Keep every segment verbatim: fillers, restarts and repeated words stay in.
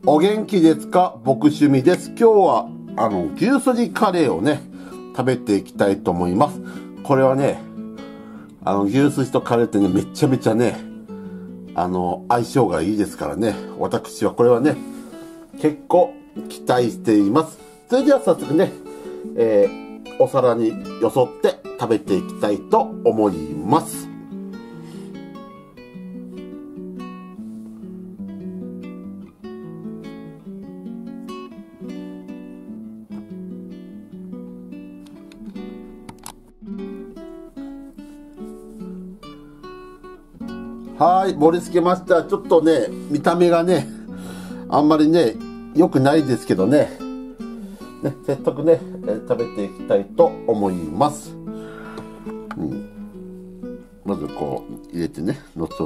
お元気ですか？僕趣味です。今日は、あの、牛すじカレーをね、食べていきたいと思います。これはね、あの、牛すじとカレーってね、めちゃめちゃね、あの、相性がいいですからね。私はこれはね、結構期待しています。それでは早速ね、えー、お皿によそって食べていきたいと思います。はい、盛り付けました。ちょっとね、見た目がね、あんまりね、良くないですけどね。ね、早速ね、えー、食べていきたいと思います。うん、まずこう、入れてね、のそって。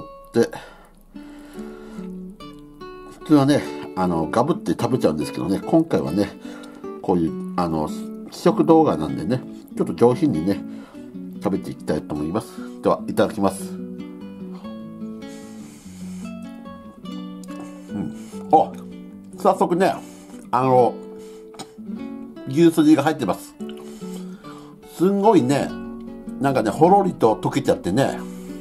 普通はね、あの、ガブって食べちゃうんですけどね、今回はね、こういう、あの、試食動画なんでね、ちょっと上品にね、食べていきたいと思います。では、いただきます。お、早速ね、あの、牛すじが入ってます。すんごいね、なんかね、ほろりと溶けちゃってね、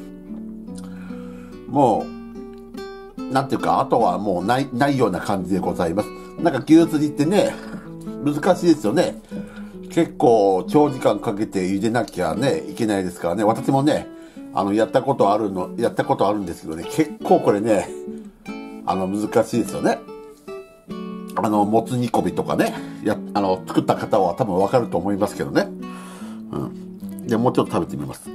もう、なんていうか、あとはもうない、ないような感じでございます。なんか牛すじってね、難しいですよね。結構長時間かけて茹でなきゃね、いけないですからね。私もね、あの、やったことあるの、やったことあるんですけどね、結構これね、あの、難しいですよね。あの、もつ煮込みとかね、や、あの、作った方は多分わかると思いますけどね。うん。で、もうちょっと食べてみます。うん。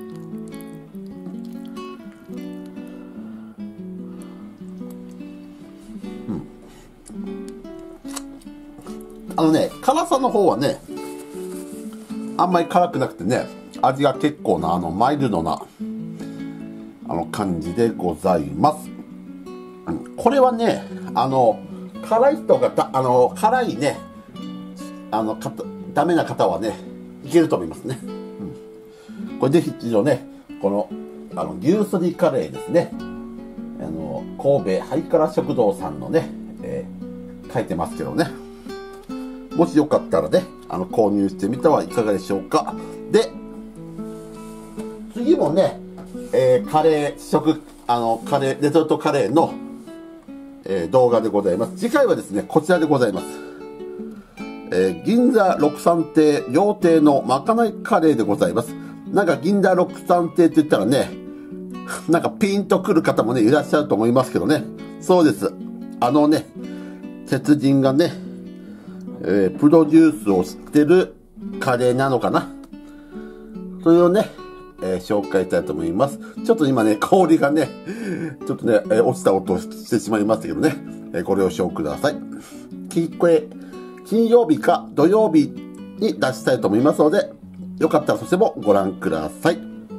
あのね、辛さの方はね、あんまり辛くなくてね、味が結構な、あの、マイルドな、あの、感じでございます。うん、これはね、あの、辛い人がだ、あの、辛いね、あの、かた、ダメな方はね、いけると思いますね。うん、これぜひ一度ね、この、あの、牛すじカレーですね。あの、神戸ハイカラ食堂さんのね、えー、書いてますけどね。もしよかったらね、あの、購入してみてはいかがでしょうか。で、次もね、えー、カレー、食、あの、カレー、レトルトカレーの、えー、動画でございます。次回はですね、こちらでございます。えー、銀座六三亭料亭のまかないカレーでございます。なんか銀座六三亭って言ったらね、なんかピンとくる方もね、いらっしゃると思いますけどね。そうです。あのね、鉄人がね、えー、プロデュースをしてるカレーなのかな。それをね、えー、紹介したいと思います。ちょっと今ね、香りがね、ちょっとね、えー、落ちた音をしてしまいましたけどね、えー、ご了承ください。これ、金曜日か土曜日に出したいと思いますので、よかったらそちらもご覧ください。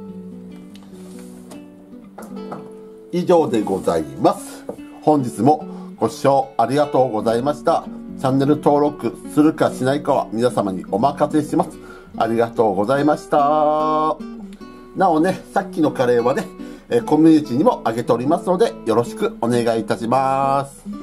以上でございます。本日もご視聴ありがとうございました。チャンネル登録するかしないかは皆様にお任せします。ありがとうございました。なおね、さっきのカレーはね、コミュニティにも上げておりますので、よろしくお願いいたします。